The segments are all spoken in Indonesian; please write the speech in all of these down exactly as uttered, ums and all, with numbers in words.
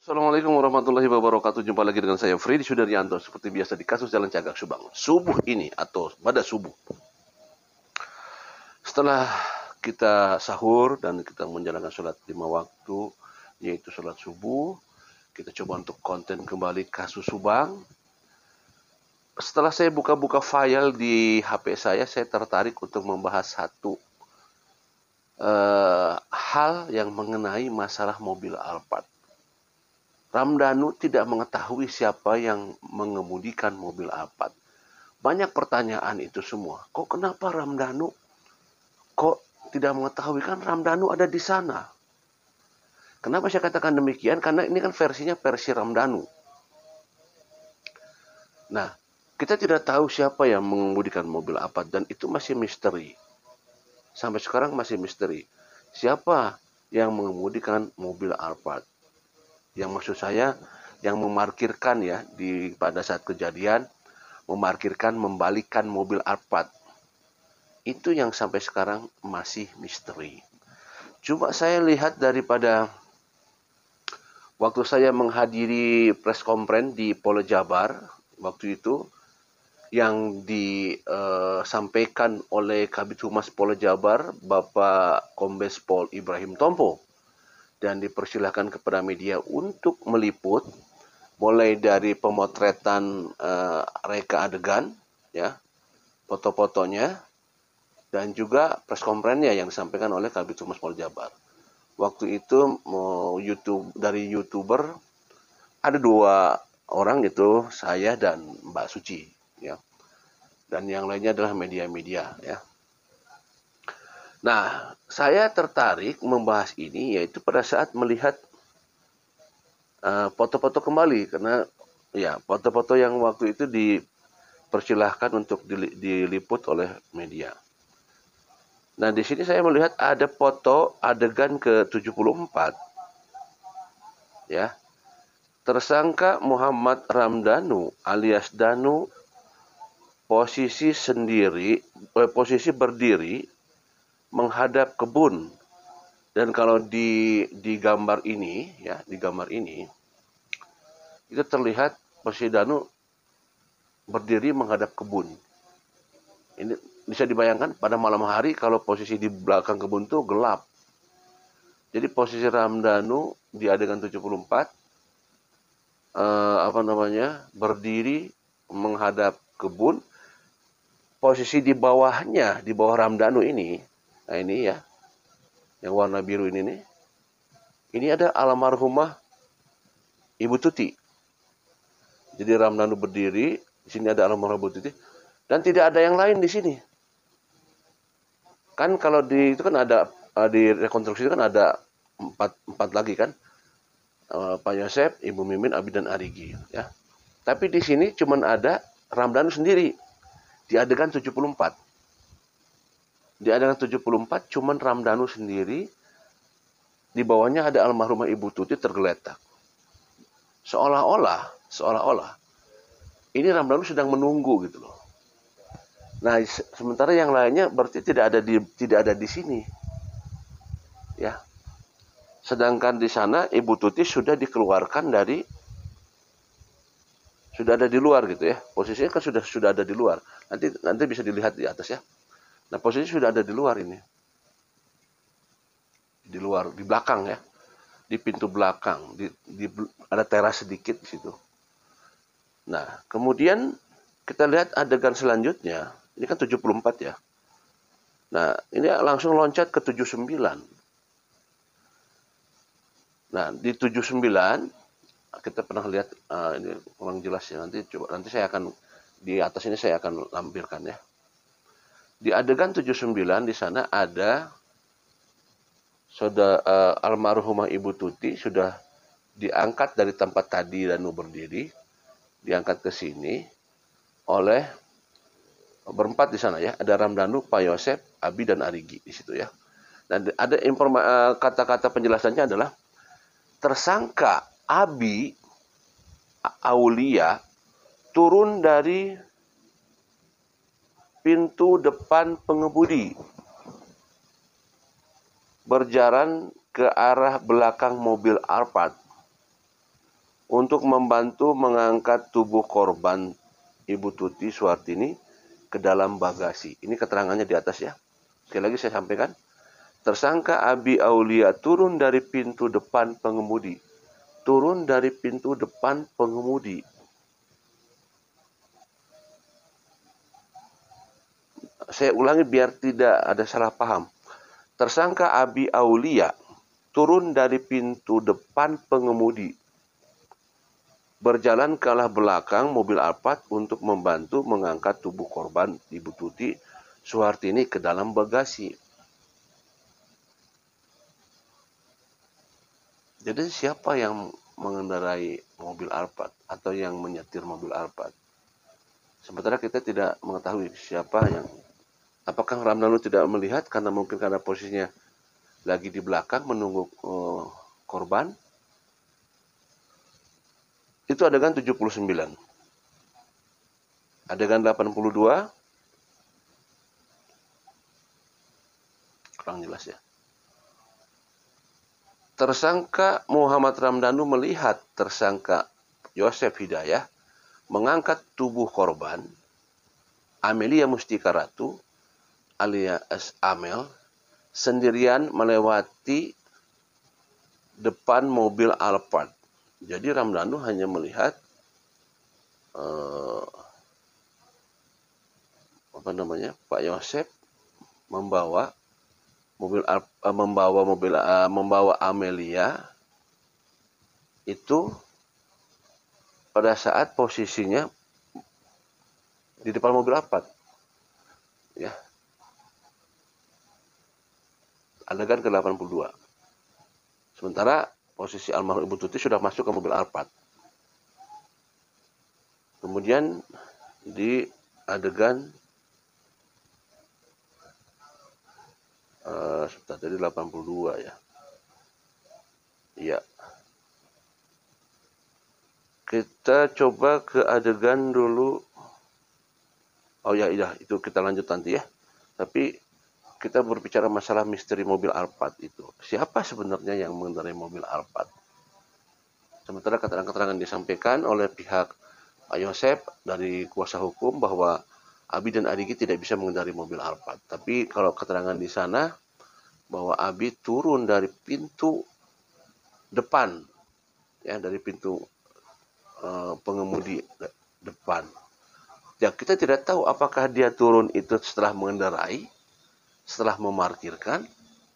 Assalamualaikum warahmatullahi wabarakatuh. Jumpa lagi dengan saya Freddy Sudaryanto. Seperti biasa di kasus Jalan Cagak Subang. Subuh ini atau pada subuh. Setelah kita sahur dan kita menjalankan sholat lima waktu, yaitu sholat subuh, kita coba untuk konten kembali kasus Subang. Setelah saya buka-buka file di H P saya, saya tertarik untuk membahas satu uh, hal yang mengenai masalah mobil Alphard. Ramdhanu tidak mengetahui siapa yang mengemudikan mobil Alphard. Banyak pertanyaan itu semua. Kok kenapa Ramdhanu kok tidak mengetahui? Kan Ramdhanu ada di sana. Kenapa saya katakan demikian? Karena ini kan versinya versi Ramdhanu. Nah, kita tidak tahu siapa yang mengemudikan mobil Alphard dan itu masih misteri. Sampai sekarang masih misteri. Siapa yang mengemudikan mobil Alphard? Yang maksud saya yang memarkirkan ya di pada saat kejadian memarkirkan membalikkan mobil Alphard. Itu yang sampai sekarang masih misteri. Coba saya lihat daripada waktu saya menghadiri press conference di Polda Jabar waktu itu yang disampaikan uh, oleh Kabid Humas Polda Jabar Bapak Kombes Pol Ibrahim Tompo. Dan dipersilahkan kepada media untuk meliput mulai dari pemotretan uh, reka adegan, ya, foto-fotonya, dan juga press conference-nya yang disampaikan oleh Kabid Humas Polda Jabar. Waktu itu mau YouTube dari YouTuber ada dua orang itu, saya dan Mbak Suci, ya, dan yang lainnya adalah media-media, ya. Nah, saya tertarik membahas ini yaitu pada saat melihat foto-foto uh, kembali karena ya foto-foto yang waktu itu dipersilahkan untuk diliput oleh media. Nah, di sini saya melihat ada foto adegan ke tujuh puluh empat. Ya. Tersangka Muhammad Ramdhanu alias Danu posisi sendiri eh, posisi berdiri menghadap kebun, dan kalau di di gambar ini ya di gambar ini itu terlihat posisi Danu berdiri menghadap kebun. Ini bisa dibayangkan pada malam hari kalau posisi di belakang kebun itu gelap. Jadi posisi Ramdhanu di adegan tujuh puluh empat eh, apa namanya berdiri menghadap kebun. Posisi di bawahnya, di bawah Ramdhanu ini, nah ini ya, yang warna biru ini nih. Ini ada almarhumah Ibu Tuti. Jadi Ramdhanu berdiri, di sini ada almarhumah Ibu Tuti, dan tidak ada yang lain di sini. Kan kalau di itu kan ada di rekonstruksi kan ada empat empat lagi kan, Pak Yosep, Ibu Mimin, Abi dan Arigi, ya. Tapi di sini cuma ada Ramdhanu sendiri di adegan tujuh puluh empat. Di adegan tujuh puluh empat cuman Ramdhanu sendiri, di bawahnya ada almarhumah Ibu Tuti tergeletak. Seolah-olah, seolah-olah ini Ramdhanu sedang menunggu gitu loh. Nah, sementara yang lainnya berarti tidak ada di tidak ada di sini. Ya. Sedangkan di sana Ibu Tuti sudah dikeluarkan dari sudah ada di luar gitu ya. Posisinya kan sudah sudah ada di luar. Nanti nanti bisa dilihat di atas ya. Nah, posisi sudah ada di luar ini. Di luar, di belakang ya. Di pintu belakang, di, di ada teras sedikit di situ. Nah, kemudian kita lihat adegan selanjutnya. Ini kan tujuh puluh empat ya. Nah, ini langsung loncat ke tujuh puluh sembilan. Nah, di tujuh puluh sembilan kita pernah lihat uh, ini kurang jelas ya. Nanti coba nanti saya akan di atas ini saya akan lampirkan ya. Di adegan tujuh puluh sembilan di sana ada saudara uh, almarhumah Ibu Tuti sudah diangkat dari tempat tadi Danu berdiri, diangkat ke sini oleh berempat di sana ya. Ada Ramdhanu, Pak Yosep, Abi dan Arigi di situ ya. Dan ada informasi uh, kata-kata penjelasannya adalah tersangka Abi Aulia turun dari pintu depan pengemudi berjalan ke arah belakang mobil Alphard untuk membantu mengangkat tubuh korban Ibu Tuti Suhartini ke dalam bagasi. Ini keterangannya di atas ya. Sekali lagi saya sampaikan. Tersangka Abi Aulia turun dari pintu depan pengemudi. Turun dari pintu depan pengemudi. Saya ulangi biar tidak ada salah paham. Tersangka Abi Aulia turun dari pintu depan pengemudi, berjalan ke arah belakang mobil Alphard untuk membantu mengangkat tubuh korban Ibu Tuti Suhartini ke dalam bagasi. Jadi siapa yang mengendarai mobil Alphard atau yang menyetir mobil Alphard? Sementara kita tidak mengetahui siapa yang, apakah Ramdhanu tidak melihat karena mungkin karena posisinya lagi di belakang menunggu uh, korban. Itu adegan tujuh puluh sembilan. Adegan delapan puluh dua. Kurang jelas ya. Tersangka Muhammad Ramdhanu melihat tersangka Yosef Hidayah mengangkat tubuh korban Amelia Mustika Ratu alias Amel sendirian melewati depan mobil Alphard. Jadi Ramdhanu hanya melihat uh, apa namanya Pak Yosef membawa mobil uh, membawa mobil uh, membawa Amelia itu pada saat posisinya di depan mobil Alphard. Ya. Adegan ke delapan puluh dua. Sementara posisi almarhum Ibu Tuti sudah masuk ke mobil Alphard. Kemudian di adegan uh, sebentar, tadi delapan puluh dua ya. Iya. Kita coba ke adegan dulu. Oh ya, iya, itu kita lanjut nanti ya. Tapi kita berbicara masalah misteri mobil Alphard itu. Siapa sebenarnya yang mengendarai mobil Alphard? Sementara keterangan-keterangan disampaikan oleh pihak Pak Yosef dari kuasa hukum bahwa Abi dan Arigi tidak bisa mengendarai mobil Alphard. Tapi kalau keterangan di sana bahwa Abi turun dari pintu depan, ya dari pintu uh, pengemudi depan. Ya kita tidak tahu apakah dia turun itu setelah mengendarai, setelah memarkirkan,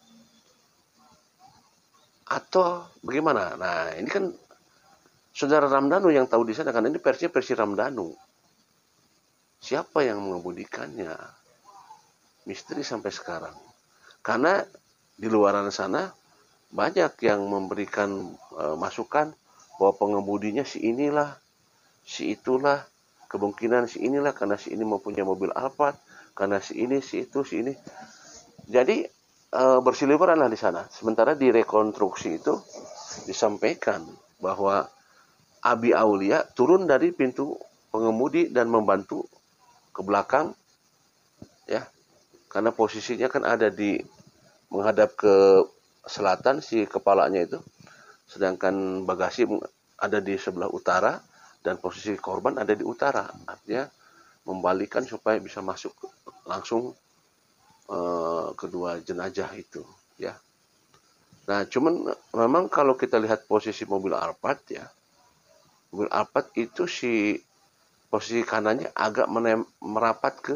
atau bagaimana? Nah, ini kan saudara Ramdhanu yang tahu di sana, karena ini versi versi Ramdhanu. Siapa yang mengemudikannya? Misteri sampai sekarang. Karena di luar sana banyak yang memberikan e, masukan bahwa pengemudinya si inilah, si itulah, kemungkinan si inilah karena si ini mempunyai mobil Alphard, karena si ini, si itu, si ini. Jadi e, bersiliweran lah di sana. Sementara di rekonstruksi itu disampaikan bahwa Abi Aulia turun dari pintu pengemudi dan membantu ke belakang, ya, karena posisinya kan ada di menghadap ke selatan si kepalanya itu, sedangkan bagasi ada di sebelah utara dan posisi korban ada di utara, artinya membalikan supaya bisa masuk langsung Uh, kedua jenazah itu, ya. Nah, cuman memang kalau kita lihat posisi mobil Alphard ya, mobil Alphard itu si posisi kanannya agak menem, merapat ke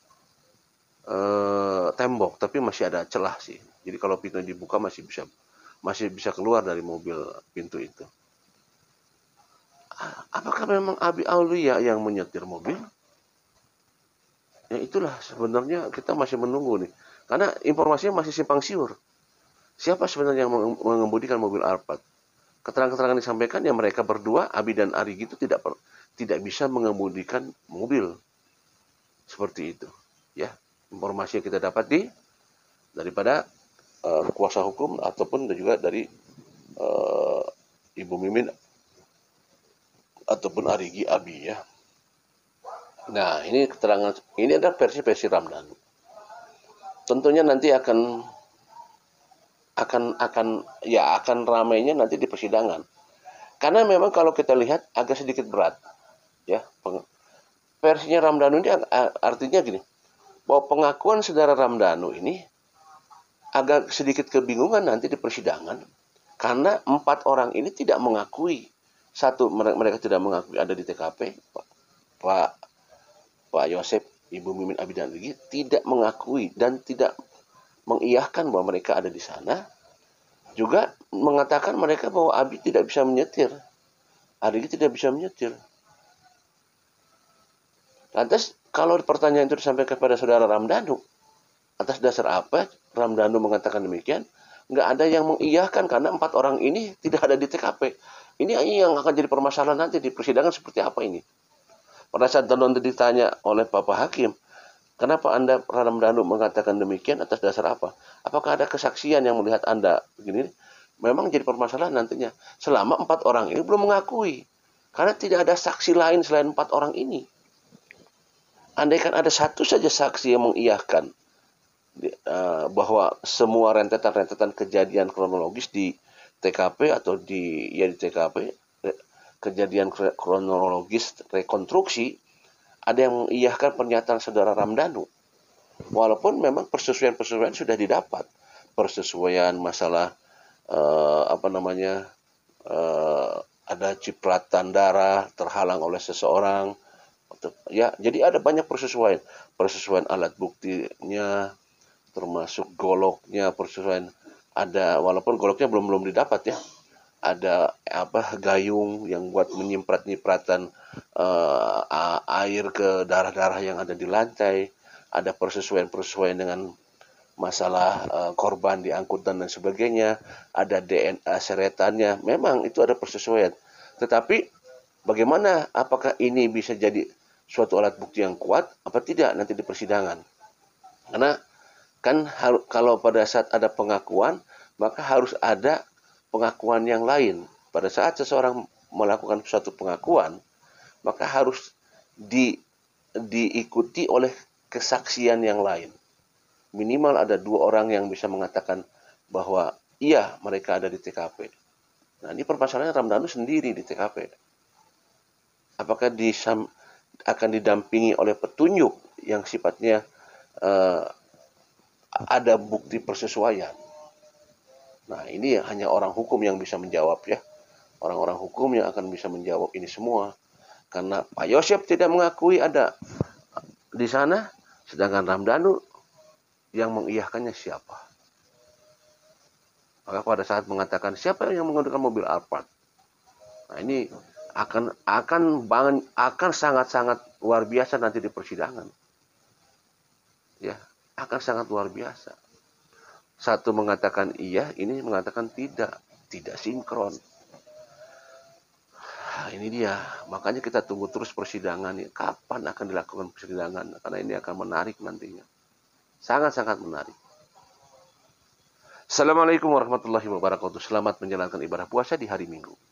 uh, tembok, tapi masih ada celah sih. Jadi kalau pintu dibuka masih bisa masih bisa keluar dari mobil pintu itu. Apakah memang Abi Aulia yang menyetir mobil? Ya itulah sebenarnya kita masih menunggu nih. Karena informasinya masih simpang siur. Siapa sebenarnya yang mengemudikan mobil Alphard? Keterangan-keterangan disampaikan ya mereka berdua, Abi dan Arigi itu tidak tidak bisa mengemudikan mobil. Seperti itu. Ya, informasi yang kita dapat di daripada uh, kuasa hukum ataupun juga dari uh, Ibu Mimin ataupun Arigi Abi ya. Nah, ini keterangan, ini adalah versi-versi Ramdhanu. Tentunya nanti akan akan akan ya akan ramainya nanti di persidangan. Karena memang kalau kita lihat agak sedikit berat, ya. Versinya Ramdhanu ini artinya gini, bahwa pengakuan saudara Ramdhanu ini agak sedikit kebingungan nanti di persidangan, karena empat orang ini tidak mengakui. Satu, mereka tidak mengakui ada di T K P. Pak Pak, Pak Yosep, Ibu Mimin Abidan Rigi tidak mengakui dan tidak mengiyahkan bahwa mereka ada di sana. Juga mengatakan mereka bahwa Abi tidak bisa menyetir. Rigi tidak bisa menyetir. Lantas kalau pertanyaan itu disampaikan kepada saudara Ramdhanu, atas dasar apa Ramdhanu mengatakan demikian? Nggak ada yang mengiyahkan karena empat orang ini tidak ada di T K P. Ini yang akan jadi permasalahan nanti di persidangan seperti apa ini. Pada saat nanti ditanya oleh Bapak Hakim, kenapa Anda Ramdhanu mengatakan demikian, atas dasar apa? Apakah ada kesaksian yang melihat Anda begini? Memang jadi permasalahan nantinya. Selama empat orang ini belum mengakui. Karena tidak ada saksi lain selain empat orang ini. Andaikan ada satu saja saksi yang mengiyahkan uh, bahwa semua rentetan-rentetan kejadian kronologis di T K P atau di ya di T K P, kejadian kronologis rekonstruksi, ada yang mengiyahkan pernyataan saudara Ramdhanu. Walaupun memang persesuaian-persesuaian sudah didapat, persesuaian masalah uh, apa namanya uh, ada cipratan darah terhalang oleh seseorang, ya, jadi ada banyak persesuaian, persesuaian alat buktinya, termasuk goloknya, persesuaian ada, walaupun goloknya belum belum didapat ya. Ada apa gayung yang buat menyiprat-nyipratan uh, air ke darah-darah yang ada di lantai, ada persesuaian-persesuaian dengan masalah uh, korban diangkut dan lain sebagainya, ada D N A seretannya, memang itu ada persesuaian. Tetapi bagaimana, apakah ini bisa jadi suatu alat bukti yang kuat apa tidak nanti di persidangan? Karena kan kalau pada saat ada pengakuan, maka harus ada pengakuan yang lain. Pada saat seseorang melakukan suatu pengakuan, maka harus di, diikuti oleh kesaksian yang lain. Minimal ada dua orang yang bisa mengatakan bahwa iya mereka ada di T K P. Nah, ini permasalahannya Ramdhanu sendiri di T K P. Apakah disam, akan didampingi oleh petunjuk yang sifatnya uh, ada bukti persesuaian? Nah, ini hanya orang hukum yang bisa menjawab ya. Orang-orang hukum yang akan bisa menjawab ini semua. Karena Pak Yosep tidak mengakui ada di sana, sedangkan Ramdhanu yang mengiyahkannya siapa? Maka pada saat mengatakan siapa yang menggunakan mobil Alphard, nah ini akan akan bangun akan sangat-sangat luar biasa nanti di persidangan. Ya, akan sangat luar biasa. Satu mengatakan iya, ini mengatakan tidak, tidak sinkron. Nah, ini dia, makanya kita tunggu terus persidangan. Kapan akan dilakukan persidangan? Karena ini akan menarik nantinya, sangat-sangat menarik. Assalamualaikum warahmatullahi wabarakatuh. Selamat menjalankan ibadah puasa di hari Minggu.